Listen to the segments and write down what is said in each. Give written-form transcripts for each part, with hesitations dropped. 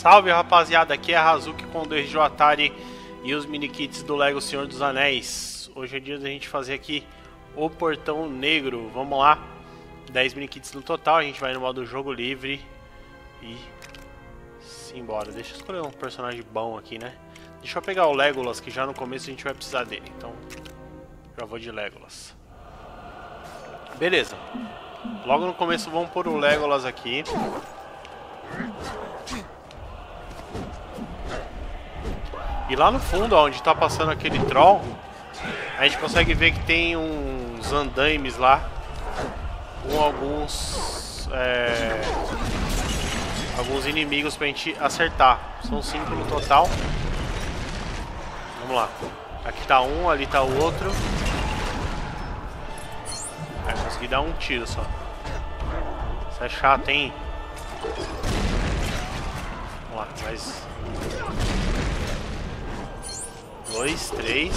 Salve rapaziada, aqui é a Hazuki com o DRJ Atari e os minikits do Lego Senhor dos Anéis. Hoje é dia da gente fazer aqui o Portão Negro. Vamos lá, 10 minikits no total, a gente vai no modo jogo livre e simbora. Deixa eu escolher um personagem bom aqui, né? Deixa eu pegar o Legolas, que já no começo a gente vai precisar dele, então já vou de Legolas. Beleza, logo no começo vamos pôr o Legolas aqui. E lá no fundo, onde está passando aquele troll, a gente consegue ver que tem uns andaimes lá com alguns inimigos pra gente acertar. São 5 no total. Vamos lá. Aqui tá um, ali tá o outro. Consegui dar um tiro só. Isso é chato, hein? Vamos lá, mais 2, 3.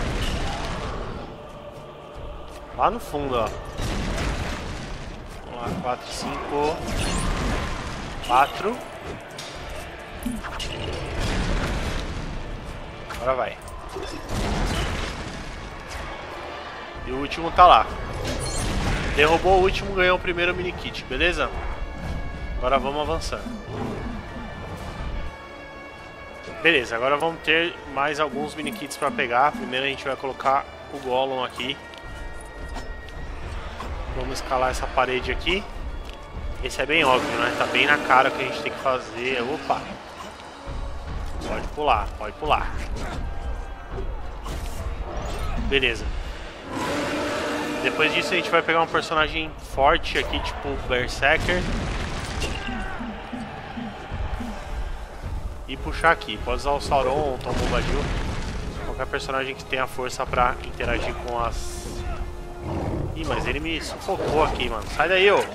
Lá no fundo, ó. Vamos lá, 4, 5. 4. Agora vai. E o último tá lá. Derrubou o último, ganhou o primeiro minikit, beleza? Agora vamos avançando. Beleza, agora vamos ter mais alguns minikits para pegar. Primeiro a gente vai colocar o Gollum aqui. Vamos escalar essa parede aqui. Esse é bem óbvio, né? Tá bem na cara o que a gente tem que fazer. Opa! Pode pular, pode pular. Beleza. Depois disso a gente vai pegar um personagem forte aqui, tipo Berserker. E puxar aqui. Pode usar o Sauron ou o Tom Bombadil. Qualquer personagem que tenha força pra interagir com as... Ih, mas ele me sufocou aqui, mano. Sai daí, ô!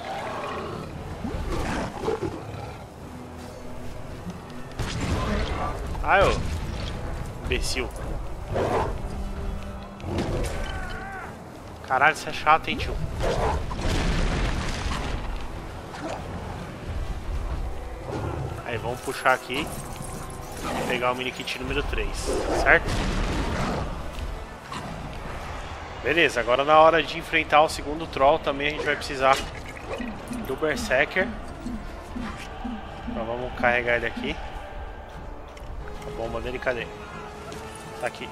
Ai, ô! Imbecil. Caralho, isso é chato, hein, tio? Aí, vamos puxar aqui. E pegar o minikit número 3, certo? Beleza, agora na hora de enfrentar o segundo troll também a gente vai precisar do Berserker. Então vamos carregar ele aqui. A bomba dele, cadê? Tá aqui.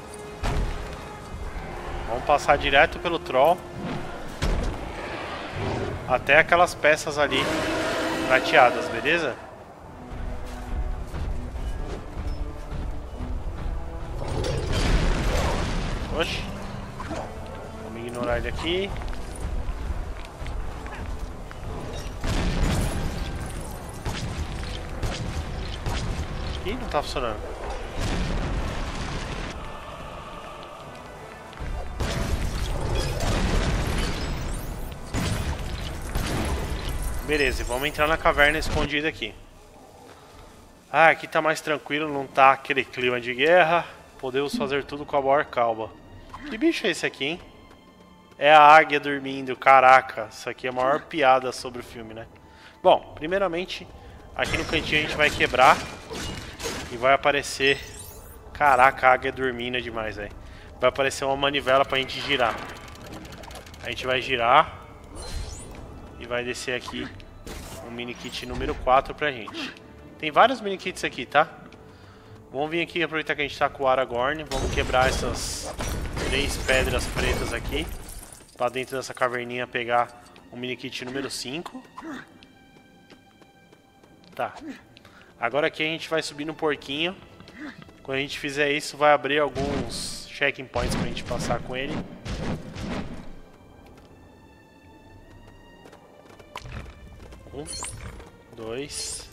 Vamos passar direto pelo troll até aquelas peças ali prateadas, beleza? Oxi. Vamos ignorar ele aqui. Ih, não tá funcionando. Beleza, vamos entrar na caverna escondida aqui. Ah, aqui tá mais tranquilo, não tá aquele clima de guerra. Podemos fazer tudo com a maior calma. Que bicho é esse aqui, hein? É a águia dormindo, caraca. Isso aqui é a maior piada sobre o filme, né? Bom, primeiramente, aqui no cantinho a gente vai quebrar e vai aparecer... Caraca, a águia dormindo é demais, velho. Vai aparecer uma manivela pra gente girar. A gente vai girar e vai descer aqui um minikit número 4 pra gente. Tem vários minikits aqui, tá? Vamos vir aqui, aproveitar que a gente tá com o Aragorn. Vamos quebrar essas 3 pedras pretas aqui. Pra dentro dessa caverninha pegar o minikit número 5. Tá. Agora aqui a gente vai subir no porquinho. Quando a gente fizer isso, vai abrir alguns checking points pra gente passar com ele. Um, 2,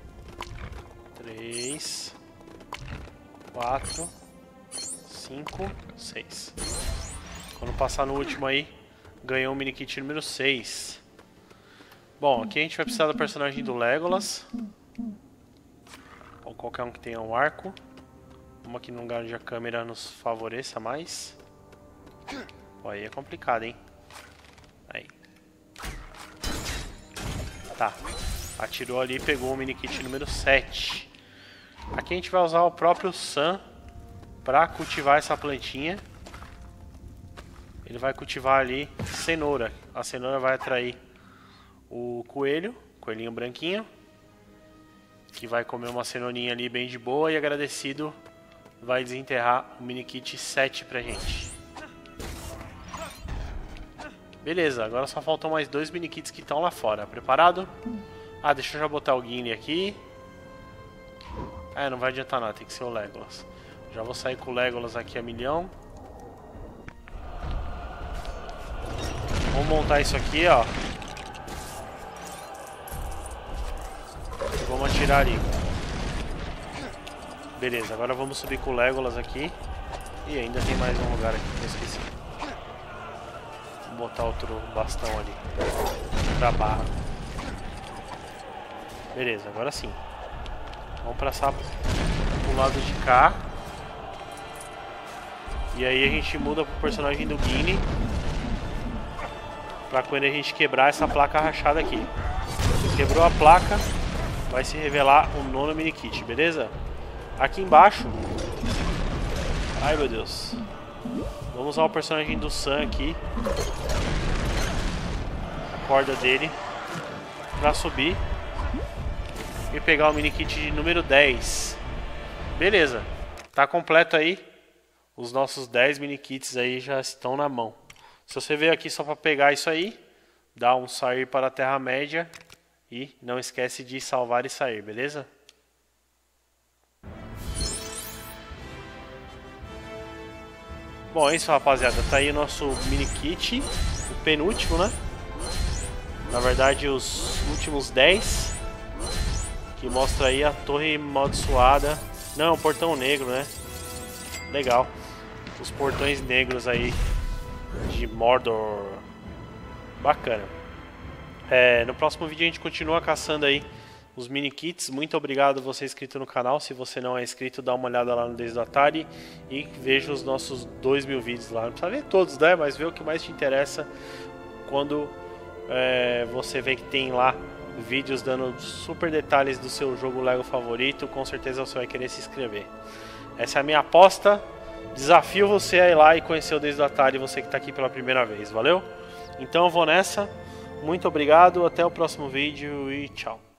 3, 4, 5, 6. Quando passar no último aí, ganhou o minikit número 6. Bom, aqui a gente vai precisar do personagem do Legolas. Ou qualquer um que tenha um arco. Vamos aqui num lugar onde a câmera nos favoreça mais. Ó, aí é complicado, hein? Aí. Tá. Atirou ali e pegou o mini kit número 7. Aqui a gente vai usar o próprio Sam para cultivar essa plantinha. Ele vai cultivar ali cenoura. A cenoura vai atrair o coelho, coelhinho branquinho, que vai comer uma cenourinha ali bem de boa e agradecido vai desenterrar o mini kit 7 pra gente. Beleza, agora só faltam mais 2 mini kits que estão lá fora. Preparado? Ah, deixa eu já botar o Gimli aqui. Não vai adiantar nada, tem que ser o Legolas. Já vou sair com o Legolas aqui a milhão. Vamos montar isso aqui, ó. E vamos atirar ali. Beleza, agora vamos subir com o Legolas aqui. E ainda tem mais um lugar aqui que eu esqueci. Vou botar outro bastão ali pra barra. Beleza, agora sim. Vamos passar pro lado de cá. E aí a gente muda pro personagem do Gimli, pra quando a gente quebrar essa placa rachada aqui. Quebrou a placa, vai se revelar o 9º mini kit, beleza? Aqui embaixo... Ai meu Deus. Vamos usar o personagem do Sam aqui, a corda dele, pra subir e pegar o mini kit de número 10. Beleza, tá completo aí. Os nossos 10 mini kits aí já estão na mão. Se você veio aqui só para pegar isso aí, dá um sair para a Terra-média e não esquece de salvar e sair, beleza? Bom, é isso, rapaziada. Tá aí o nosso mini kit, o penúltimo, né? Na verdade, os últimos 10, que mostra aí a torre amaldiçoada. Não, é um portão negro, né? Legal. Os portões negros aí de Mordor. Bacana. No próximo vídeo a gente continua caçando aí os mini kits. Muito obrigado a você inscrito no canal. Se você não é inscrito, dá uma olhada lá no Desde o Atari e veja os nossos 2.000 vídeos lá. Não precisa ver todos, né? Mas vê o que mais te interessa quando você vê que tem lá vídeos dando super detalhes do seu jogo Lego favorito. Com certeza você vai querer se inscrever. Essa é a minha aposta. Desafio você a ir lá e conhecer o Desde o Atari, você que está aqui pela primeira vez. Valeu? Então eu vou nessa. Muito obrigado, até o próximo vídeo e tchau.